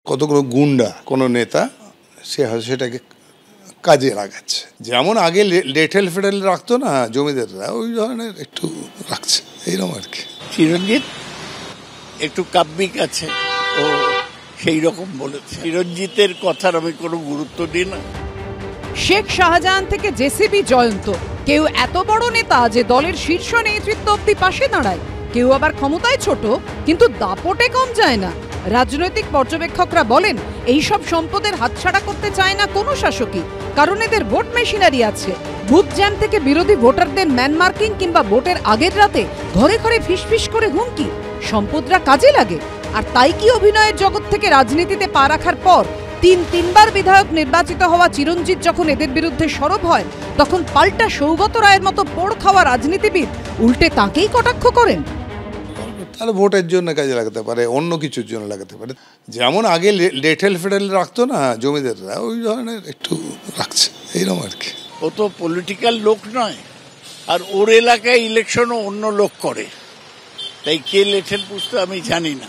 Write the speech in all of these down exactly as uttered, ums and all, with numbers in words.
কতগুলো গুন্ডা কোনো নেতা সে সেটাকে কাজে লাগাচ্ছে। যেমন আগে লেটেল ফেডেল রাখতো না জমিদাররা, ওই ধরনের একটু রাখছে এইরকম আর কি। চিরঞ্জিত একটু কাব্যিক আছে, ও সেই রকম বলেছে। চিরঞ্জিতের কথার আমি কোনো গুরুত্ব দিই না। শেখ শাহজাহান থেকে জেসিবি জয়ন্ত, কেউ এত বড় নেতা যে দলের শীর্ষ নেতৃত্ব অব্দি পাশে দাঁড়ায়, কেউ আবার ক্ষমতায় ছোট কিন্তু দাপটে কম যায় না। রাজনৈতিক পর্যবেক্ষকরা বলেন এইসব সম্পদের হাতছাড়া করতে চায় না কোনো শাসকই, কারণ এদের ভোট মেশিনারি আছে। বুথ জ্যাম থেকে বিরোধী ভোটারদের ম্যানমার্কিং কিংবা ভোটের আগের রাতে ঘরে ঘরে ফিসফিস করে হুমকি, সম্পদরা কাজে লাগে। আর তাই কি অভিনয়ের জগৎ থেকে রাজনীতিতে পা রাখার পর তিন তিনবার বিধায়ক নির্বাচিত হওয়া চিরঞ্জিত যখন এদের বিরুদ্ধে সরব হয়, তখন পাল্টা সৌগত রায়ের মতো পোড় খাওয়া রাজনীতিবিদ উল্টে তাকেই কটাক্ষ করেন। তাহলে ভোটের জন্য কাজে লাগাতে পারে, অন্য কিছুর জন্য লাগাতে পারে। যেমন আগে লেটেল ফেডেল রাখতো না জমিদাররা, ওই ধরনের একটু রাখছে এইরকম আর কি। ও তো পলিটিক্যাল লোক নয়, আর ওর এলাকায় ইলেকশনও অন্য লোক করে, তাই কে লেটেল পুষতে আমি জানি না।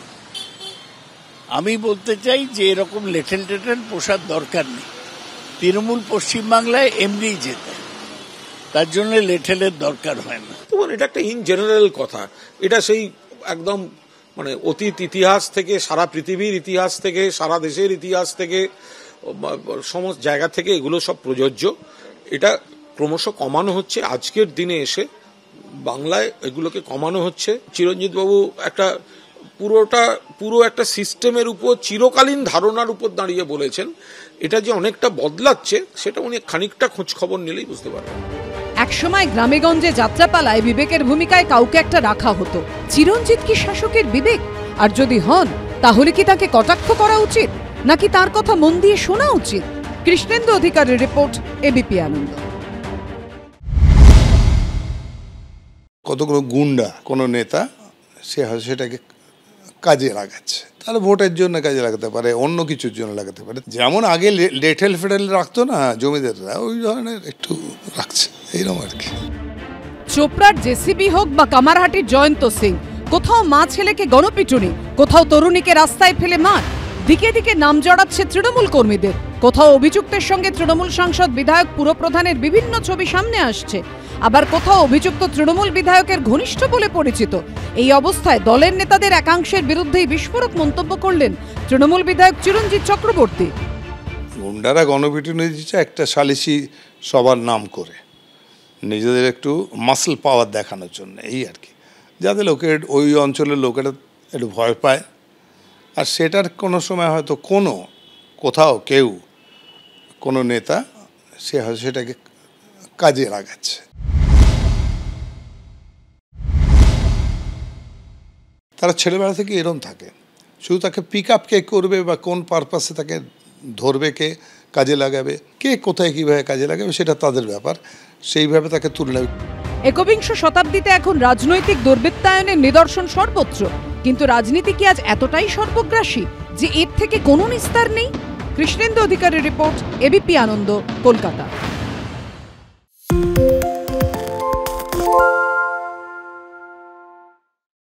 আমি বলতে চাই যে এরকম লেটেল টেটেল পোষার দরকার নেই। তৃণমূল পশ্চিমবাংলায় এমনি যেতে, তার জন্য লেটেলের দরকার হয় না। তোমার এটা একটা ইন জেনারেল কথা, এটা সেই একদম মানে অতীত ইতিহাস থেকে, সারা পৃথিবীর ইতিহাস থেকে, সারা দেশের ইতিহাস থেকে, সমস্ত জায়গা থেকে এগুলো সব প্রযোজ্য। এটা ক্রমশ কমানো হচ্ছে, আজকের দিনে এসে বাংলায় এগুলোকে কমানো হচ্ছে। চিরঞ্জিত বাবু একটা পুরোটা পুরো একটা সিস্টেমের উপর চিরকালীন ধারণার উপর দাঁড়িয়ে বলেছেন। এটা যে অনেকটা বদলাচ্ছে সেটা উনি খানিকটা খোঁজ খবর নিলেই বুঝতে পারবেন। একসময় গ্রামেগঞ্জে যাত্রাপালায় বিবেকের ভূমিকায় কাউকে একটা রাখা হতো। চিরঞ্জিত কি শাসকের বিবেক? আর যদি হন তাহলে কি তাকে কটাক্ষ করা উচিত, নাকি তার কথা মন দিয়ে শোনা উচিত? কৃষ্ণেন্দু অধিকারীর রিপোর্ট, এবিপি আনন্দ। কতগুলো গুন্ডা কোনো নেতা সে সেটাকে কাজে লাগাচ্ছে, তাহলে ভোটের জন্য কাজে লাগাতে পারে, অন্য কিছুর জন্য লাগাতে পারে। যেমন আগে লেটেল ফেডেল রাখতো না জমিদাররা, ওই ধরনের একটু রাখছে এইরকম আর কি। চোপড়ার জেসিবি হোক বা কামারহাটির জয়ন্ত সিং, কোথাও মা ছেলেকে গণপিটুনি, কোথাও তরুণীকে রাস্তায় ফেলে মার, দিকে দিকে নাম জড়াচ্ছে তৃণমূল কর্মীদের। কোথাও অভিযুক্তের সঙ্গে তৃণমূল সাংসদ বিধায়ক পুরপ্রধানের বিভিন্ন ছবি সামনে আসছে, আবার কোথাও অভিযুক্ত তৃণমূল বিধায়কের ঘনিষ্ঠ বলে পরিচিত। এই অবস্থায় দলের নেতাদের একাংশের বিরুদ্ধেই বিস্ফোরক মন্তব্য করলেন তৃণমূল বিধায়ক চিরঞ্জিত চক্রবর্তী। গুন্ডারা গণপিটুনি দিচ্ছে একটা সালিসি সবার নাম করে, নিজেদের একটু মাসল পাওয়ার দেখানোর জন্য, এই আর কি, যাতে লোকের ওই অঞ্চলের লোকেরা একটু ভয় পায়। আর সেটার কোনো সময় হয়তো কোনো কোথাও কেউ কোনো নেতা সে হয়তো সেটাকে কাজে লাগাচ্ছে। তারা ছেলেবেলা থেকে এরম থাকে, শুধু তাকে পিক আপ কে করবে বা কোন পারপাসে তাকে ধরবে, কে কাজে লাগাবে, কে কোথায় কীভাবে কাজে লাগাবে সেটা তাদের ব্যাপার, সেইভাবে তাকে তুলে নেবে। একবিংশ শতাব্দীতে এখন রাজনৈতিক দুর্বৃত্তায়নের নিদর্শন সর্বত্র, কিন্তু রাজনীতি কি আজ এতটাই সর্বগ্রাসী যে এর থেকে কোনো নিস্তার নেই? কৃষ্ণেন্দু অধিকারীর রিপোর্ট, এবিপি আনন্দ, কলকাতা।